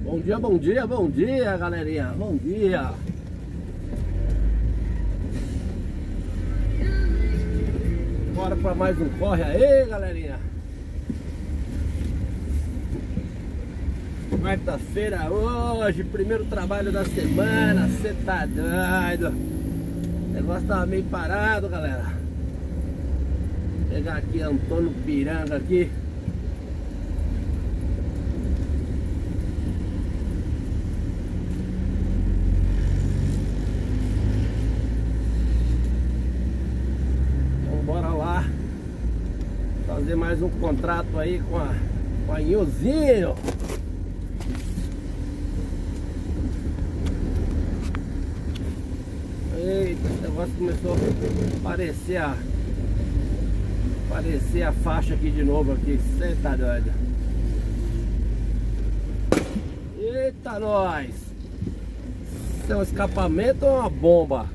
Bom dia, bom dia, bom dia, galerinha. Bom dia. Bora para mais um corre aí, galerinha. Quarta-feira hoje, primeiro trabalho da semana. Cê tá doido. O negócio tava meio parado, galera. Vou pegar aqui Antônio Piranga aqui. Fazer mais um contrato aí com a Inhozinho. Eita, esse negócio começou a aparecer a faixa aqui de novo aqui. Cê tá doido. Eita, nós! Isso é um escapamento ou uma bomba?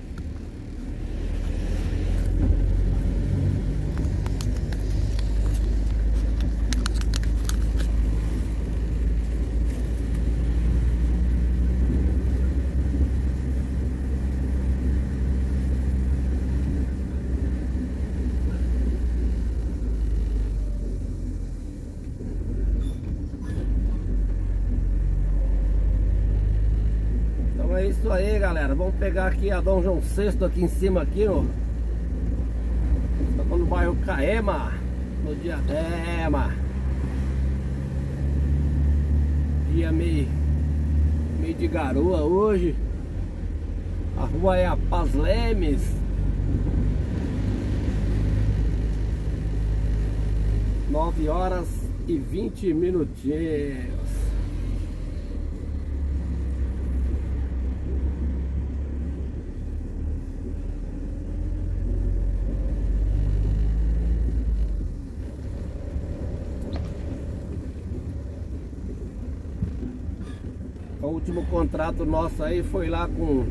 É isso aí, galera. Vamos pegar aqui a Dom João VI aqui em cima aqui, ó. Estamos no bairro Caema, no Diadema. Dia meio de garoa hoje. A rua é a Paz Lemes. Nove horas e 20 minutinhos. O último contrato nosso aí foi lá com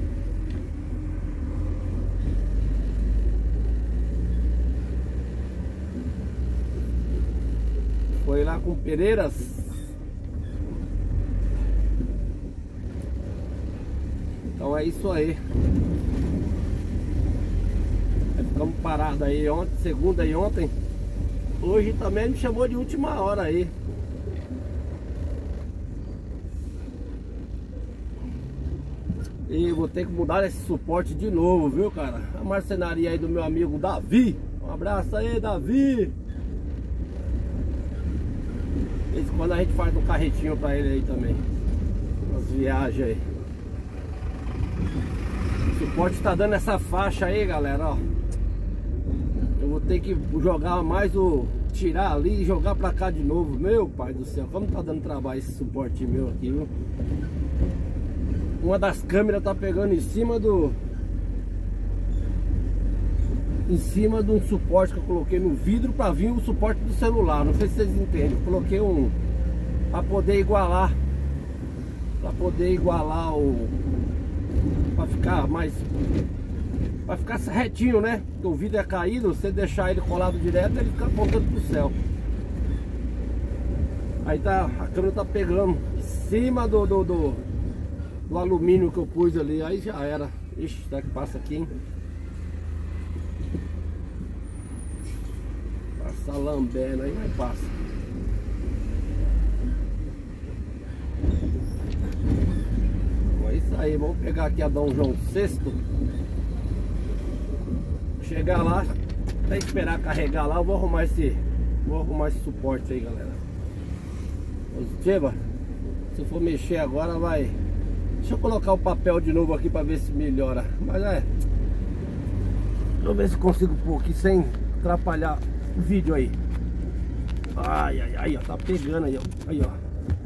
Pereiras. Então é isso aí. Ficamos parados aí ontem, segunda e ontem. Hoje também me chamou de última hora aí. E vou ter que mudar esse suporte de novo, viu, cara? A marcenaria aí do meu amigo Davi. Um abraço aí, Davi. Esse quando a gente faz um carretinho pra ele aí também. Umas viagens aí. O suporte tá dando essa faixa aí, galera, ó. Eu vou ter que jogar mais tirar ali e jogar pra cá de novo. Meu pai do céu, como tá dando trabalho esse suporte meu aqui, viu? Uma das câmeras tá pegando em cima de um suporte que eu coloquei no vidro para vir o suporte do celular. Não sei se vocês entendem. Eu coloquei para poder igualar para ficar retinho, né? Porque o vidro é caído, você deixar ele colado direto, ele fica apontando pro céu. Aí a câmera tá pegando em cima do alumínio que eu pus ali, aí já era. Ixi, será que passa aqui, hein? Passa lambendo aí, mas passa. Então é isso aí, vamos pegar aqui a Dom João VI. Chegar lá, até esperar carregar lá, eu vou arrumar esse suporte aí, galera. Positiva. Se for mexer agora vai. Deixa eu colocar o papel de novo aqui pra ver se melhora. Mas deixa eu ver se consigo pôr aqui sem atrapalhar o vídeo aí. Ai, ai, ai, ó, tá pegando aí, ó. Aí, ó.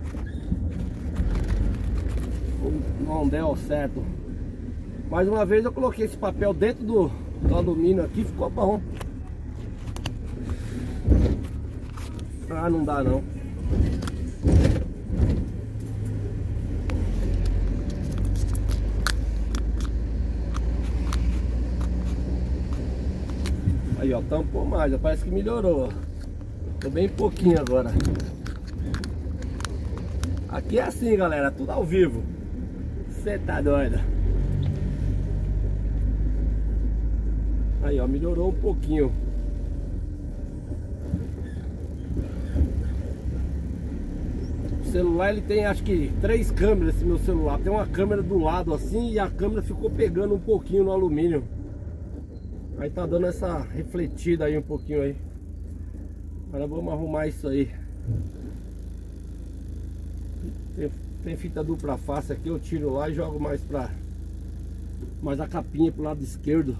Não deu certo. Mais uma vez eu coloquei esse papel dentro do alumínio aqui, ficou bom. Ah, não dá não. Aí, ó, tampou mais, ó, parece que melhorou, ó. Tô bem pouquinho agora. Aqui é assim, galera, tudo ao vivo. Você tá doido? Aí, ó, melhorou um pouquinho. O celular, ele tem acho que 3 câmeras, esse meu celular. Tem uma câmera do lado assim e a câmera ficou pegando um pouquinho no alumínio. Aí tá dando essa refletida aí um pouquinho aí. Agora vamos arrumar isso aí. Tem fita dupla face aqui, eu tiro lá e jogo mais a capinha pro lado esquerdo.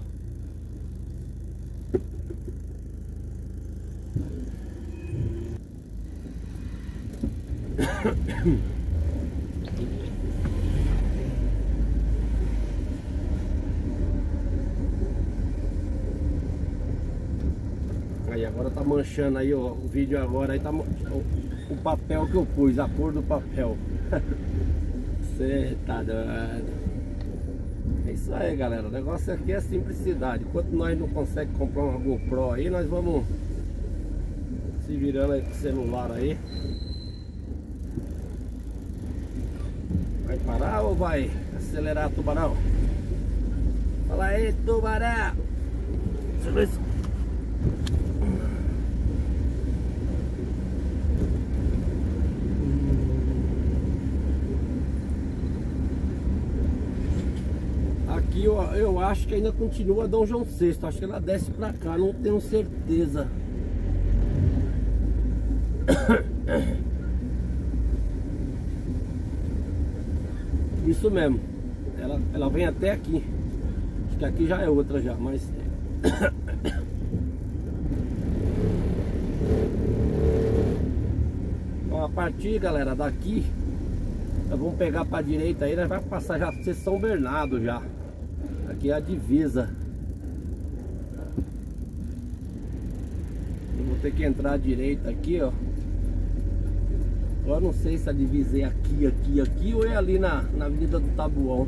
Aí agora tá manchando aí, ó, o vídeo agora aí tá o papel que eu pus, a cor do papel. Cê tá doido. É isso aí, galera, o negócio aqui é simplicidade. Enquanto nós não conseguimos comprar uma GoPro aí, nós vamos se virando aí com o celular aí. Vai parar ou vai acelerar, tubarão? Fala aí, tubarão. Deixa eu ver se... Aqui eu acho que ainda continua Dom João VI. Acho que ela desce pra cá, não tenho certeza. Isso mesmo. Ela vem até aqui. Acho que aqui já é outra já, mas... Então, a partir, galera, daqui nós vamos pegar pra direita aí, nós vamos passar já pra São Bernardo já. Aqui é a divisa. Eu vou ter que entrar à direita aqui, ó. Agora não sei se a divisa é aqui ou é ali na Avenida do Tabuão.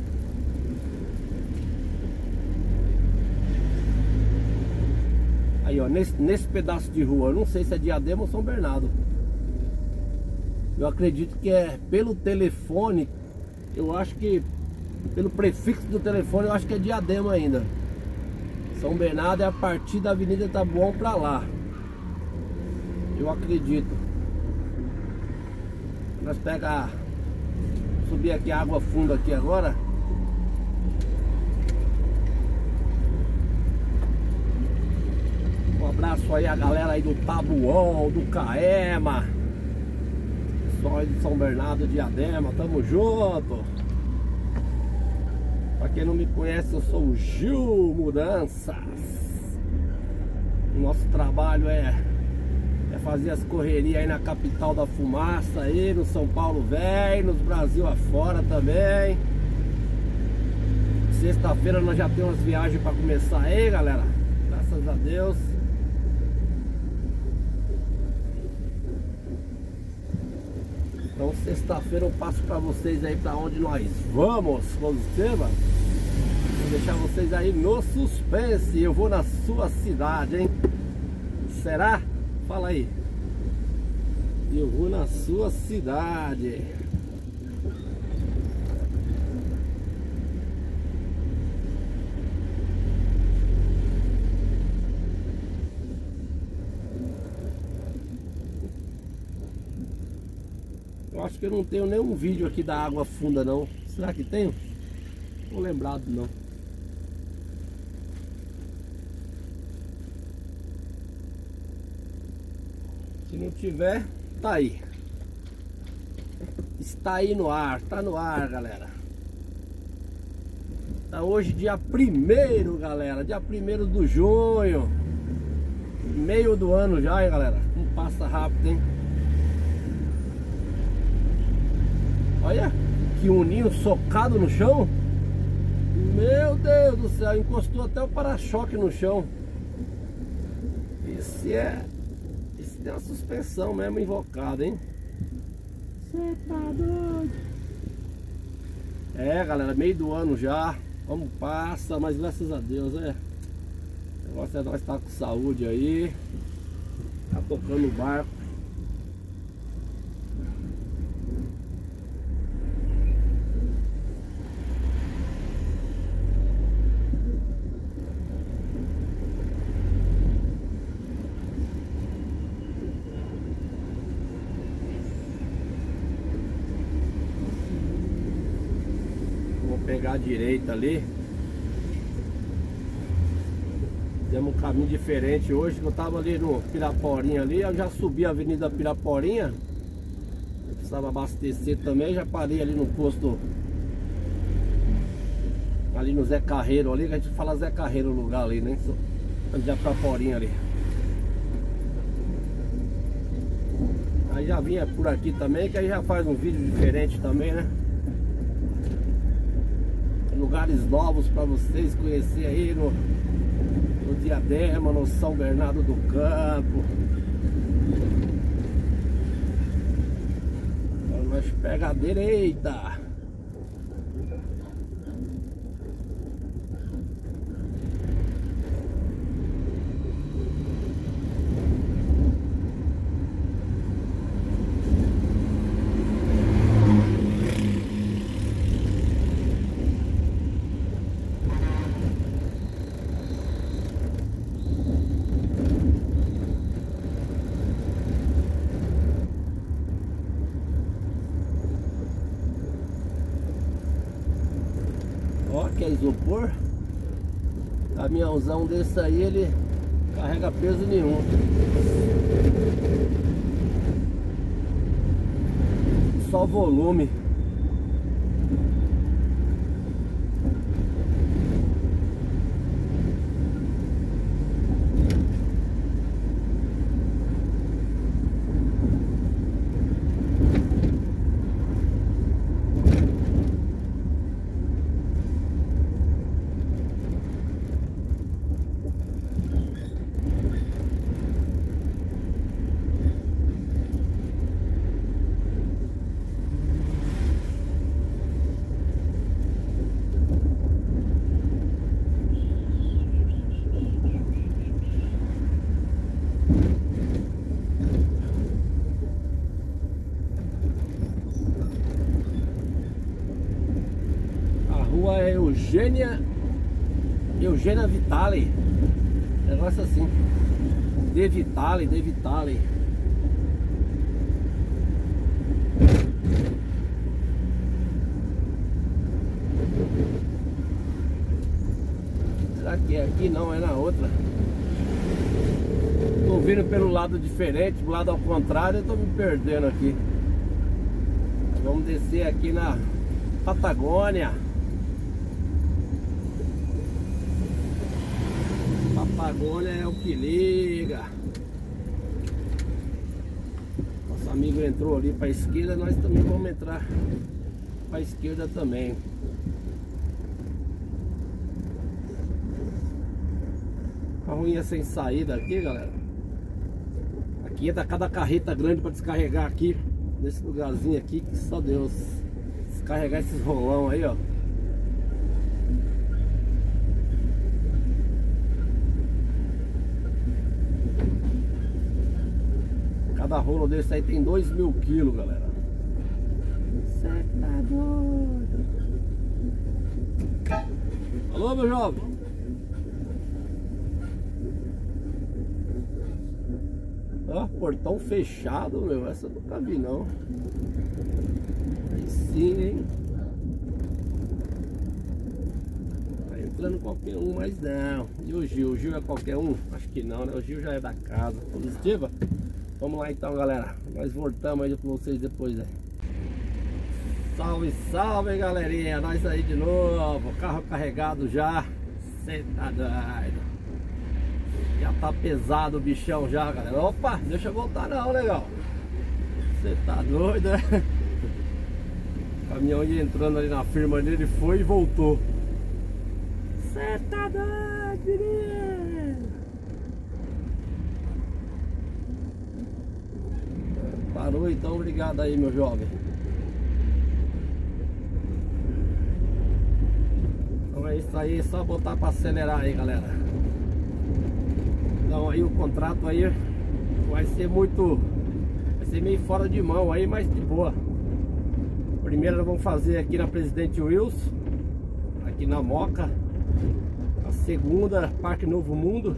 Aí, ó, nesse pedaço de rua, eu não sei se é Diadema ou São Bernardo. Eu acredito que é pelo telefone, eu acho que pelo prefixo do telefone, eu acho que é Diadema ainda. São Bernardo é a partir da Avenida Tabuão pra lá. Eu acredito. Nós pega, subir aqui a água funda aqui agora. Um abraço aí a galera aí do Tabuão, do Caema, pessoal aí de São Bernardo, Diadema, tamo junto. Pra quem não me conhece, eu sou o Gil Mudanças. O nosso trabalho é fazer as correrias aí na capital da fumaça aí, no São Paulo velho, nos Brasil afora também. Sexta-feira nós já temos umas viagens para começar aí, galera. Graças a Deus. Então sexta-feira eu passo para vocês aí para onde nós vamos, observa. Vou deixar vocês aí no suspense. Eu vou na sua cidade, hein? Será? Fala aí. Eu vou na sua cidade. Eu acho que eu não tenho nenhum vídeo aqui da água funda não. Será que tenho? Não tô lembrado não. Se não tiver, tá aí. Está aí no ar, tá no ar, galera. Tá hoje dia 1º, galera. Dia 1º de junho. Meio do ano já, hein, galera. Não passa rápido, hein? Olha, que uninho socado no chão. Meu Deus do céu, encostou até o para-choque no chão. Esse tem uma suspensão mesmo invocada, hein? Você tá doido? É, galera, meio do ano já. Vamos, passa, mas graças a Deus, o negócio é nós estar com saúde aí. Tá tocando o barco. pegar a direita ali. Temos um caminho diferente hoje, que eu tava ali no Piraporinha ali, eu já subi a Avenida Piraporinha. Eu precisava abastecer também, já parei ali no posto, ali no Zé Carreiro ali, que a gente fala Zé Carreiro o lugar ali, né? Onde é Piraporinha ali. Aí já vinha por aqui também, que aí já faz um vídeo diferente também, né? Lugares novos para vocês conhecerem aí no Diadema, no São Bernardo do Campo. Agora nós pega a direita. Ó, que é isopor. Caminhãozão desse aí, ele carrega peso nenhum. Só volume. Rua é Eugênia Vitale. Negócio assim. De Vitale. Será que é aqui? Não, é na outra. Tô vindo pelo lado diferente, do lado ao contrário, eu tô me perdendo aqui. Vamos descer aqui na Patagônia. Patagônia é o que liga. Nosso amigo entrou ali para a esquerda, nós também vamos entrar para a esquerda também. A ruinha sem saída aqui, galera. Aqui é da cada carreta grande para descarregar aqui nesse lugarzinho aqui, que só Deus. Descarregar esses rolão aí, ó. Cada rolo desse aí tem 2.000 quilos, galera. Cê tá doido. Alô, meu jovem. Ó, portão fechado, meu. Essa eu nunca vi, não. Aí sim, hein. Tá entrando qualquer um, mas não. E o Gil? O Gil é qualquer um? Acho que não, né? O Gil já é da casa. Positiva? Vamos lá então, galera. Nós voltamos aí com vocês depois, né? Salve, salve, galerinha. Nós aí de novo. Carro carregado já. Cê tá doido. Já tá pesado o bichão já, galera. Opa, deixa eu voltar não, legal. Você tá doido, né? O caminhão ia entrando ali na firma dele, foi e voltou. Você tá doido, menino? Parou então, obrigado aí, meu jovem. Então é isso aí, só botar pra acelerar aí, galera. Então aí o contrato aí vai ser meio fora de mão aí, mas de boa. Primeiro nós vamos fazer aqui na Presidente Wilson, aqui na Moca. A segunda, Parque Novo Mundo.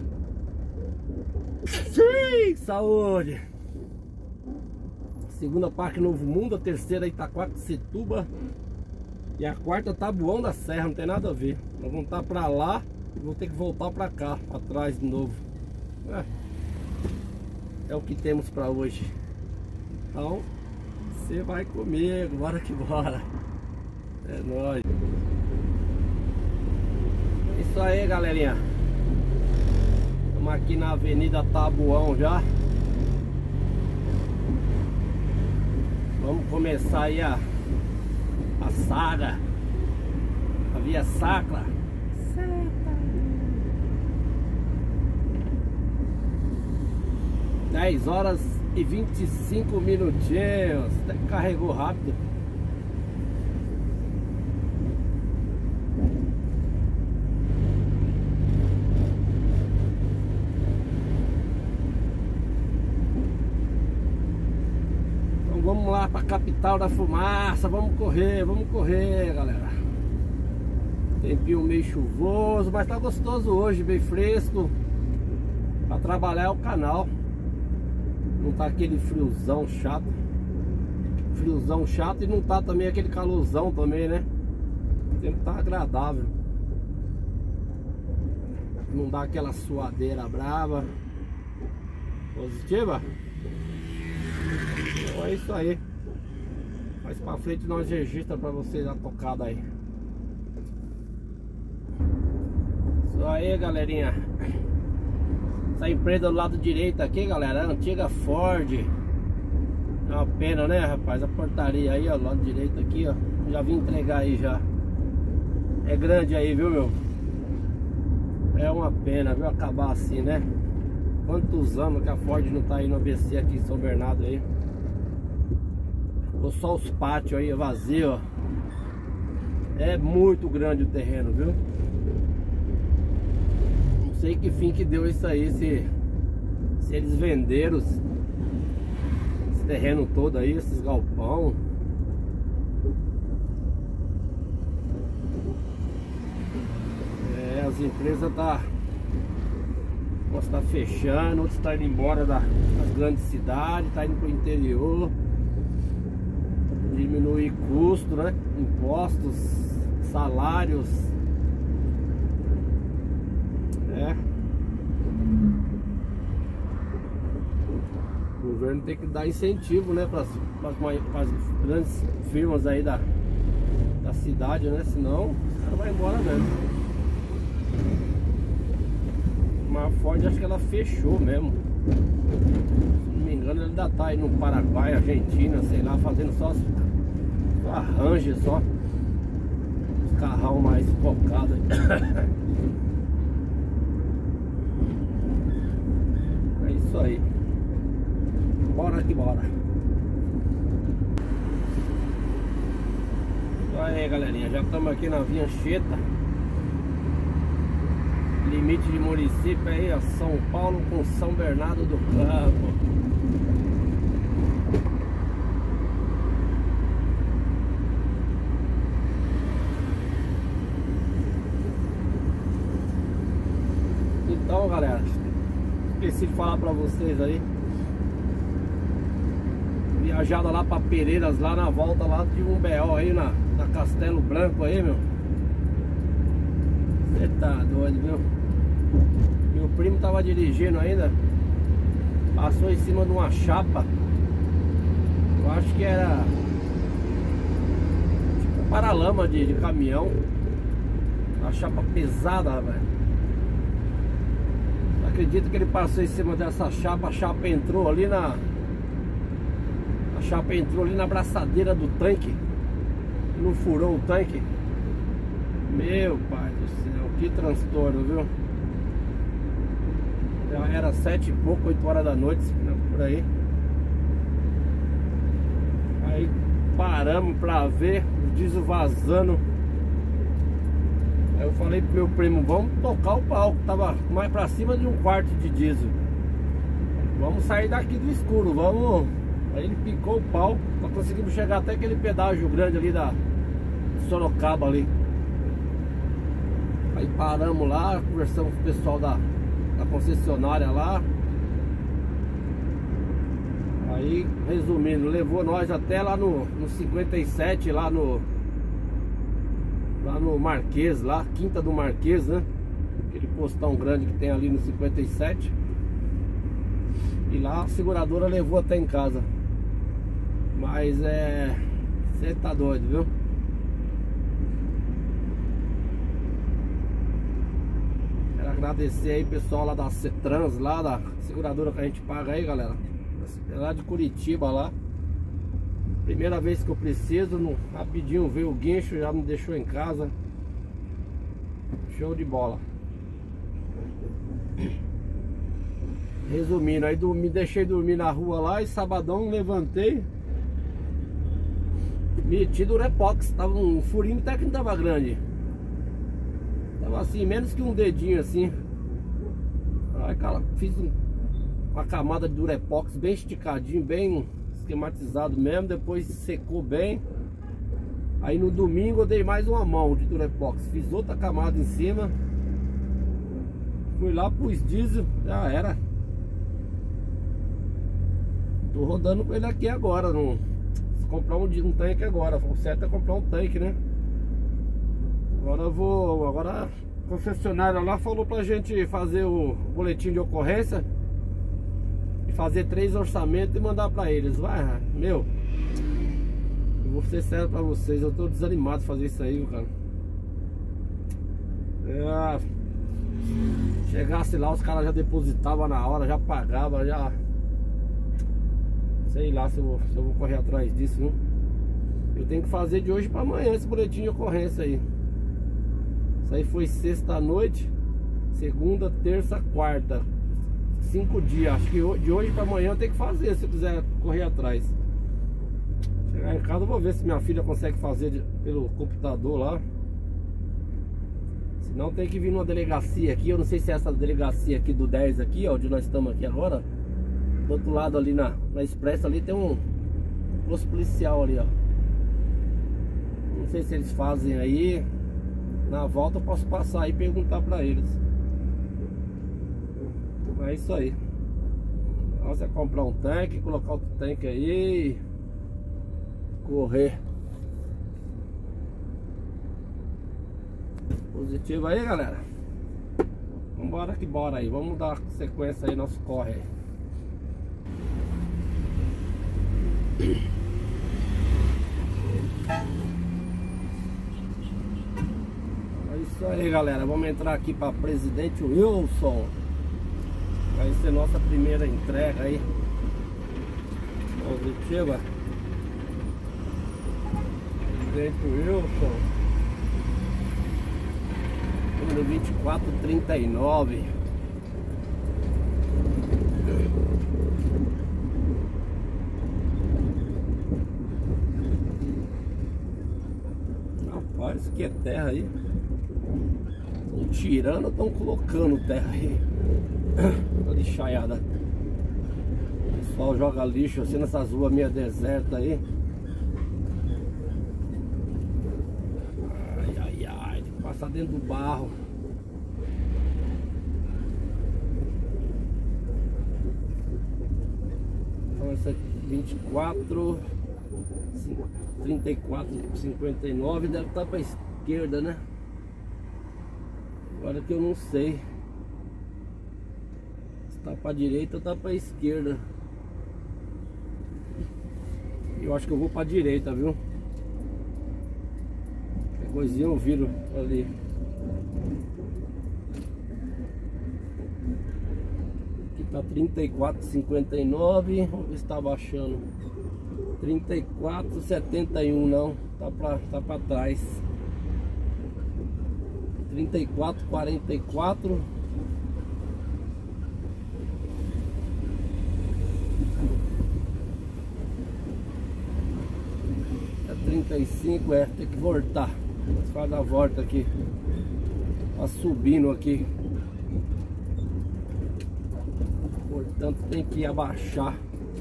Sim, saúde! A segunda, Parque Novo Mundo. A terceira, Itaquaquecetuba. E a quarta Taboão da Serra, não tem nada a ver. Nós vamos estar pra lá e vou ter que voltar pra cá, pra trás de novo. É o que temos pra hoje. Então, você vai comigo, bora que bora. É nóis. Isso aí, galerinha. Estamos aqui na Avenida Taboão já. Vamos começar aí a saga, a via sacra. 10 horas e 25 minutinhos. Até que carregou rápido. Então vamos lá para a capital da fumaça. Vamos correr, galera. Tempinho meio chuvoso, mas tá gostoso hoje, bem fresco. Para trabalhar é o canal. Não tá aquele friozão chato. Friozão chato e não tá também aquele calorzão também, né? O tempo tá agradável. Não dá aquela suadeira brava. Positiva? Então é isso aí. Mais pra frente nós registramos pra vocês a tocada aí. Isso aí, galerinha. Essa empresa do lado direito aqui, galera, é a antiga Ford. É uma pena, né, rapaz? A portaria aí, ó, do lado direito aqui, ó. Já vim entregar aí já. É grande aí, viu, meu? É uma pena, viu, acabar assim, né? Quantos anos que a Ford não tá aí no ABC aqui em São Bernardo aí. Ficou só os pátios aí vazios, ó. É muito grande o terreno, viu? Não sei que fim que deu isso aí, se eles venderam esse terreno todo aí, esses galpão. É, as empresas umas tá fechando, outras tá indo embora das grandes cidades, tá indo pro interior. Diminuir custo, né? Impostos, salários. O governo tem que dar incentivo, né, para as grandes firmas aí da cidade, né? Senão o cara vai embora mesmo. Mas a Ford, acho que ela fechou mesmo. Se não me engano, ela ainda tá aí no Paraguai, Argentina, sei lá, fazendo só arranjo, só os carrão mais focados. É isso aí. Bora que bora. Isso aí, galerinha. Já estamos aqui na Via Anchieta. Limite de município aí, ó. São Paulo com São Bernardo do Campo. Então, galera, esqueci de falar pra vocês aí. Viajada lá pra Pereiras, lá na volta lá de um BO aí na Castelo Branco aí, meu. Você tá doido, viu? Meu primo tava dirigindo ainda. Passou em cima de uma chapa. Eu acho que era tipo paralama de caminhão. Uma chapa pesada, velho. Acredito que ele passou em cima dessa chapa. A chapa entrou ali na braçadeira do tanque. Não furou o tanque. Meu pai do céu, que transtorno, viu? Já era 7 e pouco, 8 horas da noite, né, por aí. Aí paramos pra ver o diesel vazando. Aí eu falei pro meu primo, vamos tocar o pau, que tava mais pra cima de um quarto de diesel. Vamos sair daqui do escuro, vamos. Aí ele picou o pau, nós conseguimos chegar até aquele pedágio grande ali da Sorocaba ali. Aí paramos lá, conversamos com o pessoal da concessionária lá. Aí, resumindo, levou nós até lá no 57, lá no lá no Marquês, lá, Quinta do Marquês, né? Aquele postão grande que tem ali no 57. E lá a seguradora levou até em casa. Mas você tá doido, viu? Quero agradecer aí pessoal lá da Cetrans, lá da seguradora que a gente paga aí, galera. É lá de Curitiba lá. Primeira vez que eu preciso, rapidinho veio o guincho, já me deixou em casa. Show de bola. Resumindo, aí me deixei dormir na rua lá e sabadão levantei, meti Durepox, tava um furinho até que não tava grande. Tava assim, menos que um dedinho assim. Aí cara, fiz uma camada de Durepox bem esticadinho, bem esquematizado mesmo, depois secou bem. Aí no domingo eu dei mais uma mão de Durepox, fiz outra camada em cima. Fui lá, pus diesel, já era. Tô rodando com ele aqui agora, não comprar um tanque agora. O certo é comprar um tanque, né? Agora a concessionária lá falou pra gente fazer o boletim de ocorrência e fazer 3 orçamentos e mandar pra eles. Vai, meu, eu vou ser sério pra vocês, eu tô desanimado de fazer isso aí, viu, cara? Chegasse lá, os caras já depositavam na hora, já pagavam, já... Sei lá se eu vou correr atrás disso, viu? Eu tenho que fazer de hoje pra amanhã esse boletim de ocorrência aí. Isso aí foi sexta noite, segunda, terça, quarta. 5 dias. Acho que de hoje pra amanhã eu tenho que fazer, se eu quiser correr atrás. Chegar em casa eu vou ver se minha filha consegue fazer pelo computador lá. Senão tem que vir numa delegacia aqui. Eu não sei se é essa delegacia aqui do 10 aqui, ó, onde nós estamos aqui agora. Do outro lado ali na Expressa ali tem um posto policial ali, ó. Não sei se eles fazem aí. Na volta eu posso passar aí e perguntar pra eles. É isso aí. Você comprar um tanque, colocar outro tanque aí e correr. Positivo aí, galera. Vambora que bora aí. Vamos dar sequência aí, nosso corre aí. É isso aí, galera. Vamos entrar aqui para Presidente Wilson. Vai ser nossa primeira entrega aí. Positiva. Presidente Wilson. Número 2439. Rapaz, isso aqui é terra aí. Estão tirando ou estão colocando terra aí? Tá lixaiada. O pessoal joga lixo assim nessas ruas meio desertas aí. Ai, ai, ai. Tem que passar dentro do barro. Então essa aqui, 24, 34, 59 deve estar para a esquerda, né? Agora que eu não sei se tá para a direita ou tá para a esquerda. Eu acho que eu vou para a direita, viu? Qualquer coisinha eu viro ali. Aqui tá 34,59. Vamos ver se tá baixando. 34,71 não, tá pra trás. 34,44. É 35, tem que voltar. Faz a volta aqui. Tá subindo aqui. Portanto tem que abaixar.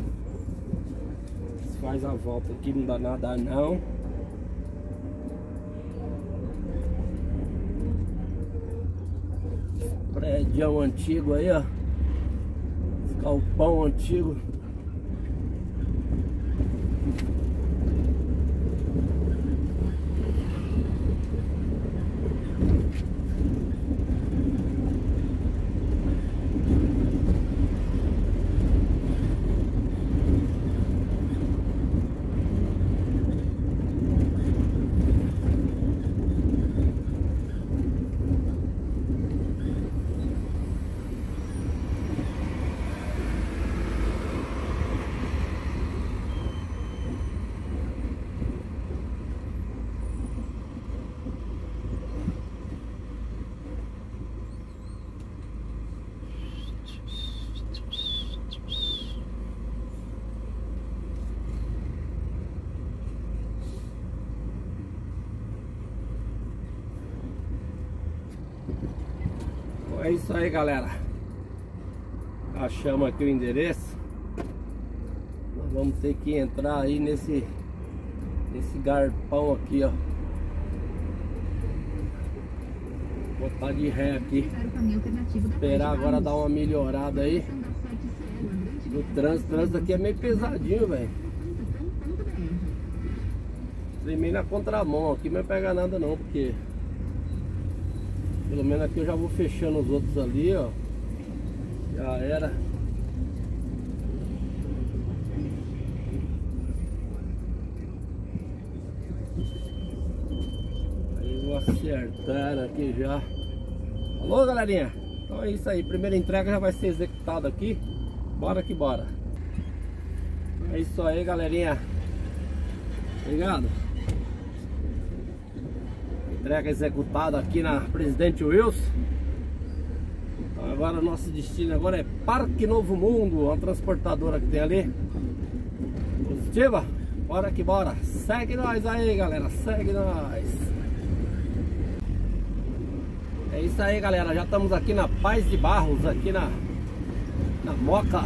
Faz a volta aqui, não dá nada não. Prédio antigo aí, ó. Galpão antigo. É isso aí, galera. Achamos aqui o endereço. Nós vamos ter que entrar aí nesse garpão aqui, ó. Botar de ré aqui. Esperar agora dar uma melhorada aí. O trânsito aqui é meio pesadinho, velho. Tremei na contramão aqui, não vai pegar nada não, porque pelo menos aqui eu já vou fechando os outros ali, ó. Já era. Aí vou acertar aqui já. Alô, galerinha? Então é isso aí, primeira entrega já vai ser executada aqui. Bora que bora. É isso aí, galerinha. Obrigado. Entrega executada aqui na Presidente Wilson. Então agora nosso destino agora é Parque Novo Mundo, uma transportadora que tem ali. Positiva? Bora que bora. Segue nós aí, galera. Segue nós. É isso aí, galera. Já estamos aqui na Paz de Barros, aqui na Moca.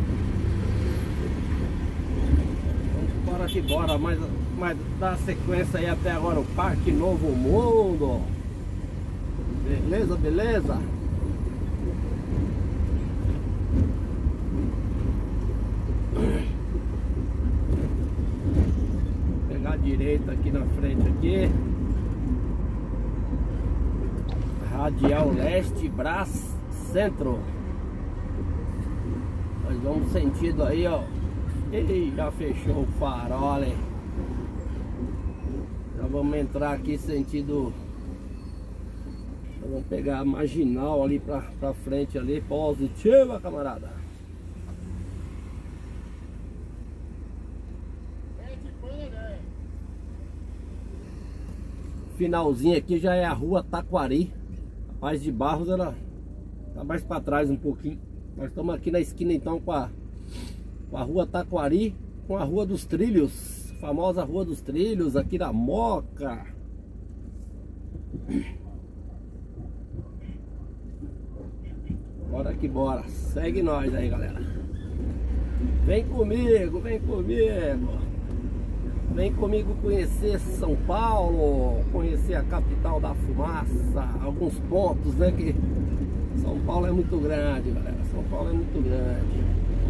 Vamos bora que bora, mas dá sequência aí até agora o Parque Novo Mundo. Beleza, beleza? Vou pegar a direita aqui na frente aqui. Radial Leste, Brás Centro. Nós vamos sentido aí, ó. E já fechou o farol, hein? Já vamos entrar aqui sentido. Vamos pegar a marginal ali pra frente ali. Positiva, camarada. Finalzinho aqui já é a rua Taquari. A Paz de Barros ela tá mais pra trás um pouquinho. Nós estamos aqui na esquina então com a rua Taquari, com a Rua dos Trilhos, famosa Rua dos Trilhos aqui da Moca. Bora que bora, segue nós aí, galera. Vem comigo, vem comigo. Vem comigo conhecer São Paulo, conhecer a capital da fumaça, alguns pontos, né, que São Paulo é muito grande, galera. São Paulo é muito grande.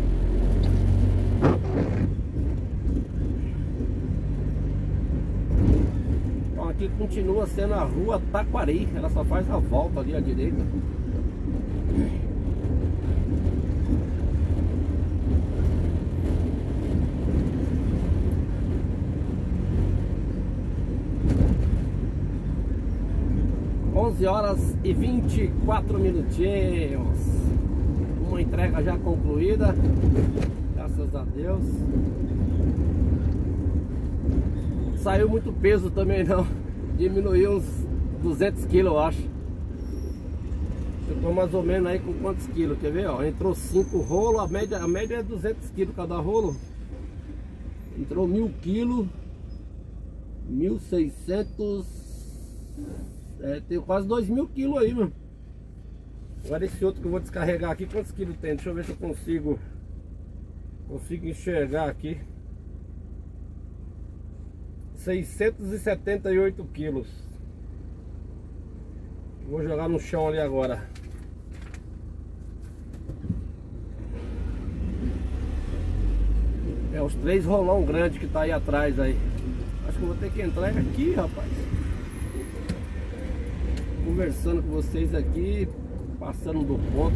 Então aqui continua sendo a rua Taquari. Ela só faz a volta ali à direita. Horas e 24 minutinhos. Uma entrega já concluída, graças a Deus. Saiu muito peso também não. Diminuiu uns 200 quilos, eu acho. Eu tô mais ou menos aí com quantos quilos, quer ver? Ó, entrou 5 rolos, a média é 200 quilos cada rolo. Entrou 1000 quilos, 1600. Tem quase 2000 quilos aí, mano. Agora esse outro que eu vou descarregar aqui, quantos quilos tem? Deixa eu ver se eu consigo enxergar aqui. 678 quilos. Vou jogar no chão ali agora. É os 3 rolão grandes que tá aí atrás aí. Acho que eu vou ter que entrar aqui, rapaz. Conversando com vocês aqui, passando do ponto.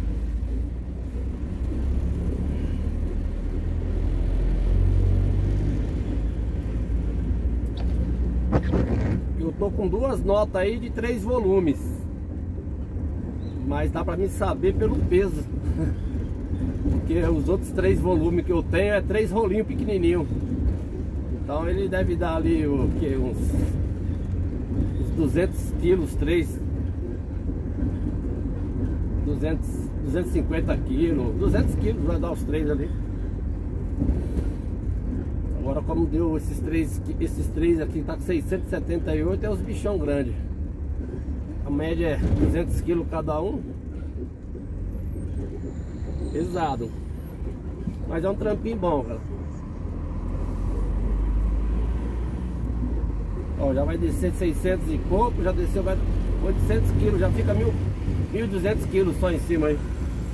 Eu tô com 2 notas aí de 3 volumes, mas dá pra me saber pelo peso. Porque os outros 3 volumes que eu tenho é 3 rolinhos pequenininhos. Então ele deve dar ali o que? Uns 200 quilos, 250 quilos, 200 quilos vai dar os 3 ali. Agora como deu esses três aqui, tá com 678, é os bichão grandes. A média é 200 quilos cada um. Pesado. Mas é um trampinho bom, cara. Ó, já vai descer 600 e pouco, já desceu, vai 800 quilos, já fica 1.200 quilos só em cima aí.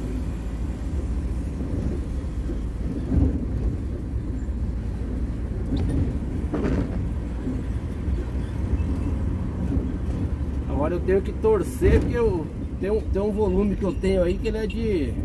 Agora eu tenho que torcer, porque eu tenho um volume que eu tenho aí que ele é de...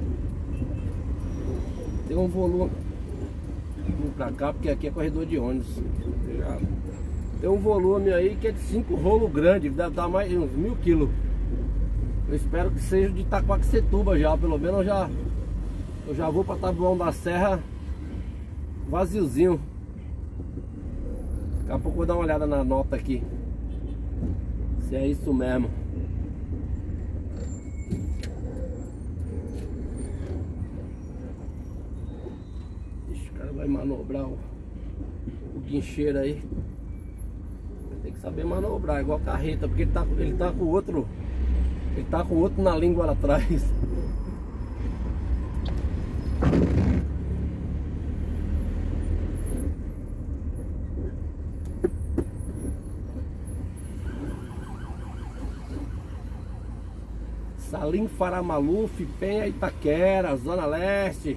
Tem um volume... Vou pra cá porque aqui é corredor de ônibus. Tem um volume aí que é de 5 rolos grandes, deve dar mais uns 1.000 quilos. Eu espero que seja de Itaquaquecetuba já, pelo menos eu já vou para Taboão da Serra vaziozinho. Daqui a pouco eu vou dar uma olhada na nota aqui, se é isso mesmo. Ixi, o cara vai manobrar o guincheiro aí. Tem que saber manobrar, igual carreta, porque ele tá com o outro. Ele tá com o outro na língua lá atrás. Salim Faramaluf, Penha, Itaquera, Zona Leste.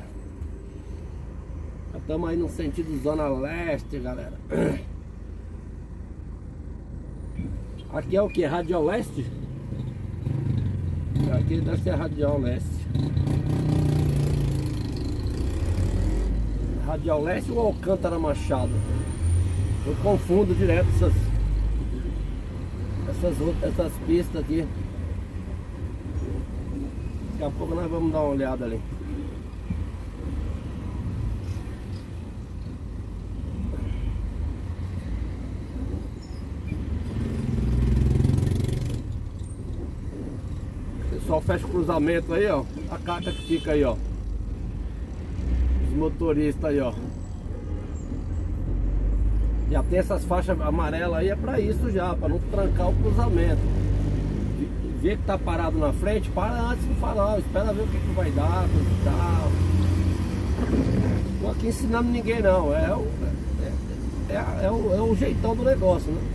Já estamos aí no sentido Zona Leste, galera. Aqui é o que? Radial Leste? Aqui deve ser Radial Leste. Radial Leste ou Alcântara Machado? Eu confundo direto essas pistas aqui. Daqui a pouco nós vamos dar uma olhada ali. Só fecha o cruzamento aí, ó. A carta que fica aí, ó. Os motoristas aí, ó. Já tem essas faixas amarelas aí, é pra isso já, pra não trancar o cruzamento. Vê que tá parado na frente, para antes do farol, espera ver o que vai dar, coisa e tal. Não tô aqui ensinando ninguém não, é o jeitão do negócio, né?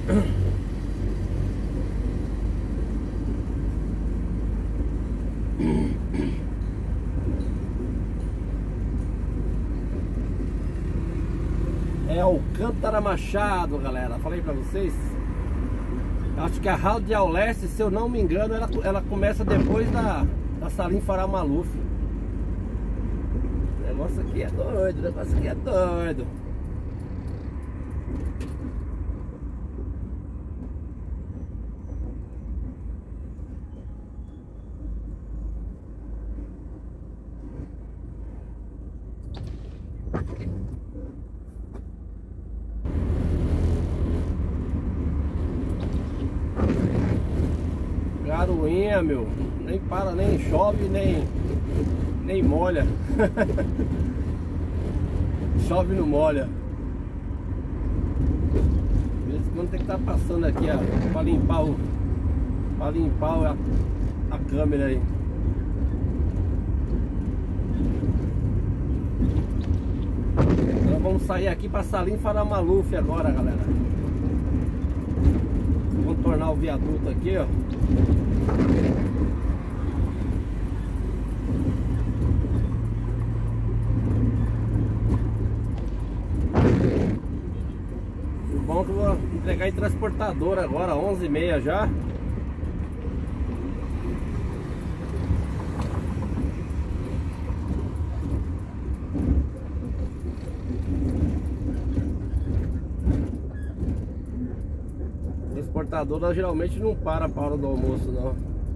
É Alcântara Machado, galera. Falei pra vocês. Acho que a Radial Leste, se eu não me engano, ela começa depois da Salim Faramaluf. O negócio aqui é doido, o negócio aqui é doido. Garoinha, meu, nem para, nem chove, nem molha. Chove não molha. De vez em quando tem que estar passando aqui, ó, para limpar a câmera aí. Então vamos sair aqui para Salim Faramaluf agora, galera. Contornar o viaduto aqui, ó. O bom é que eu vou entregar em transportadora agora, 11h30 já. Transportadora geralmente não para a hora do almoço, não.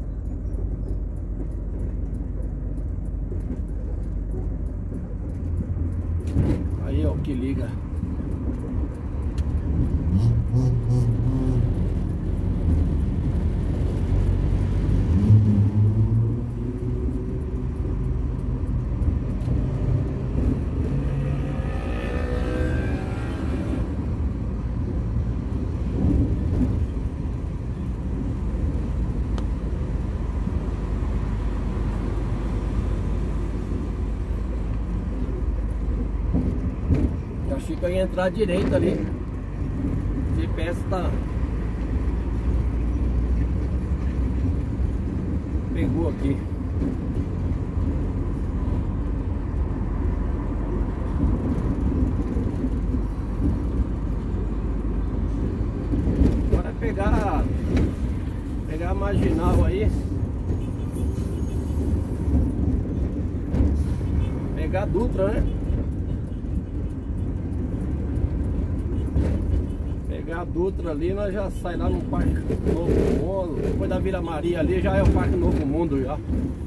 Aí ó, que liga. que eu ia entrar à direita ali. O GPS tá... pegou aqui. Agora é pegar a marginal aí. Pegar a Dutra, né? Pegar a Dutra ali, nós já sai lá no Parque Novo Mundo. Depois da Vila Maria ali já é o Parque Novo Mundo já.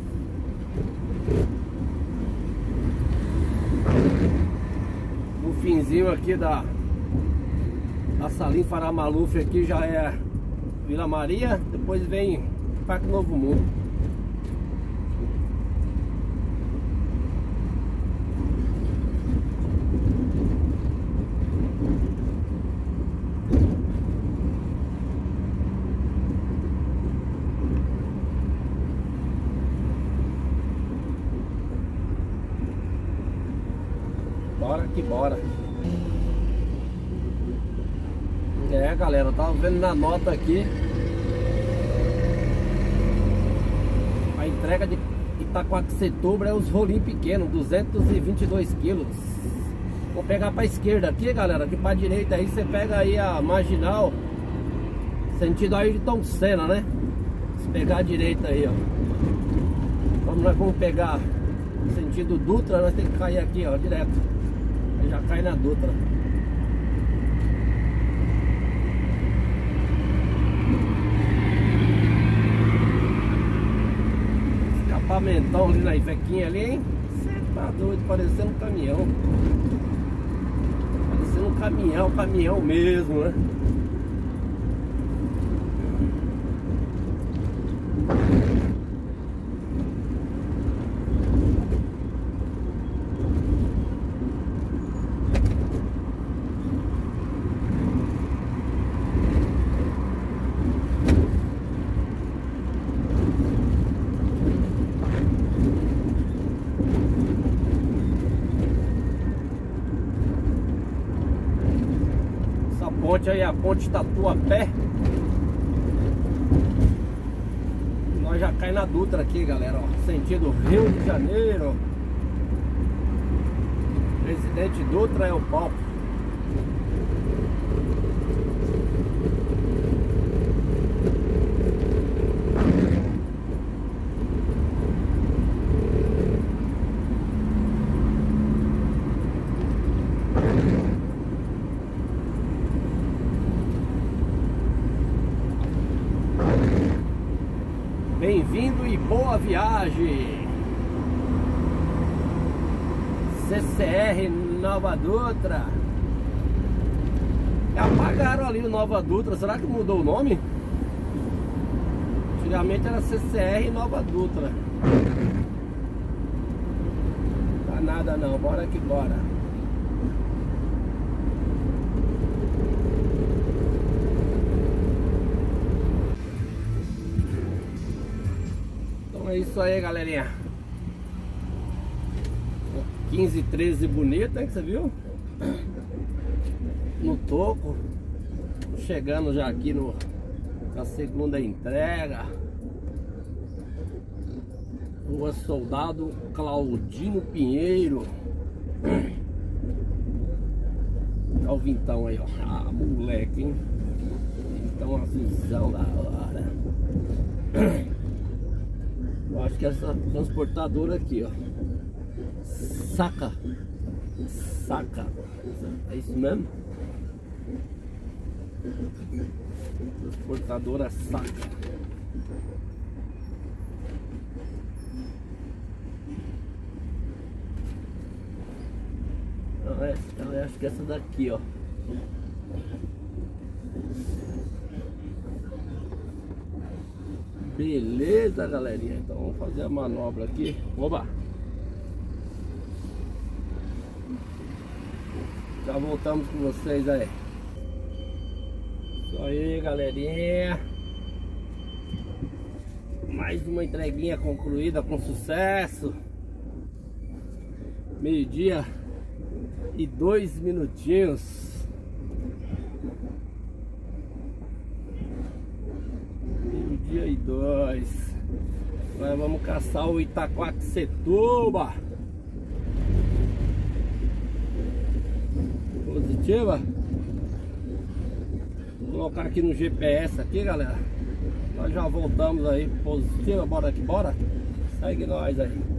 No finzinho aqui da Salim Farah Maluf aqui já é Vila Maria. Depois vem Parque Novo Mundo. Bora que bora. É, galera, eu tava vendo na nota aqui a entrega de Itaquaquecetuba é os rolinhos pequenos, 222 quilos. Vou pegar pra esquerda aqui, galera, aqui pra direita aí você pega aí a marginal, sentido aí de Tom Senna, né? Se pegar a direita aí, ó. Então nós vamos pegar sentido Dutra, nós temos que cair aqui, ó, direto. Aí já cai na Dutra. Escapamentão ali na Ifequinha ali, hein? Você tá doido, parecendo um caminhão. Parecendo um caminhão mesmo, né? Ponte aí, a ponte Tatuapé. Nós já cai na Dutra aqui, galera, ó, sentido Rio de Janeiro. Presidente Dutra é o palco. Bem-vindo e boa viagem. CCR Nova Dutra. Apagaram ali o Nova Dutra. Será que mudou o nome? Antigamente era CCR Nova Dutra. Tá nada não, bora que bora. É isso aí, galerinha. 1513 bonita, hein, que você viu? No toco. Chegando já aqui na segunda entrega. Rua Soldado Claudino Pinheiro. Olha o vintão aí, ó. Ah, moleque, hein? Então a visão da hora. Eu acho que essa transportadora aqui, ó, Saca, é isso mesmo? Transportadora Saca. Eu acho que essa daqui, ó. Beleza, galerinha, então vamos fazer a manobra aqui. Oba! Já voltamos com vocês aí. Isso aí, galerinha. Mais uma entreguinha concluída com sucesso. Meio-dia e 2 minutinhos. Meio-dia e 2. Agora vamos caçar o Itaquaquecetuba. Positiva. Vou colocar aqui no GPS aqui, galera. Nós já voltamos aí. Positiva, bora aqui, bora. Segue nós aí.